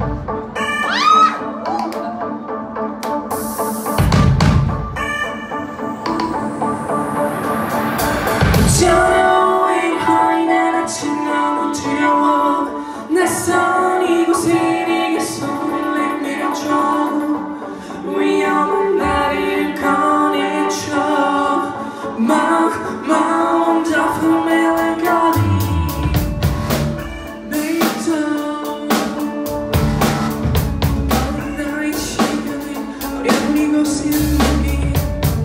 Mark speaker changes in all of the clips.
Speaker 1: 저녁의 허인한 아침 너무 두려워 낯선 이곳에 네게 손을 내밀어줘 위험한 나를 꺼내줘 My wonderful melancholy 매일도 어린 나의 시간에 어려운 이곳에 눈이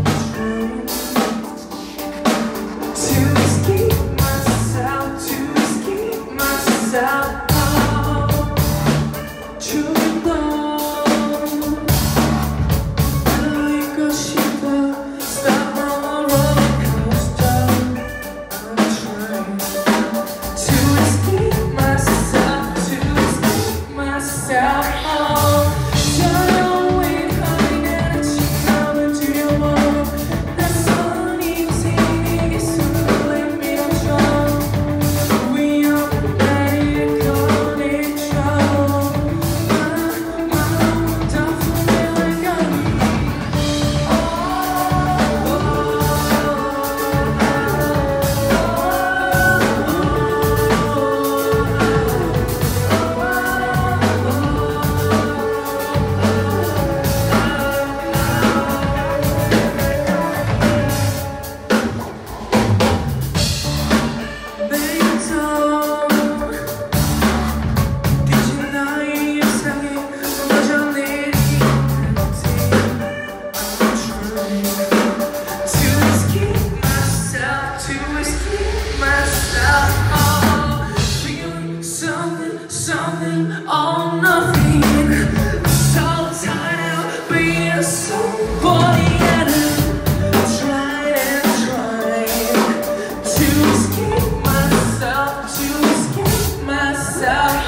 Speaker 1: Something or nothing. So tired of being somebody and I'm trying to escape myself, to escape myself.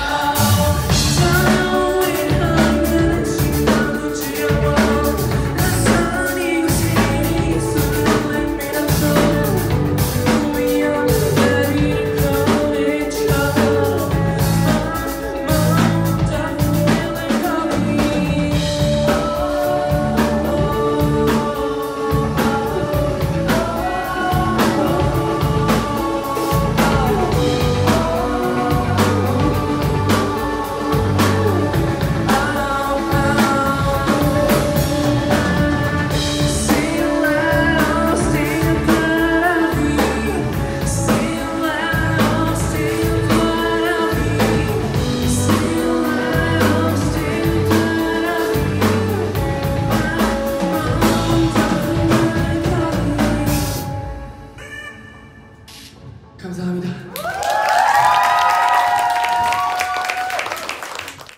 Speaker 1: 감사합니다.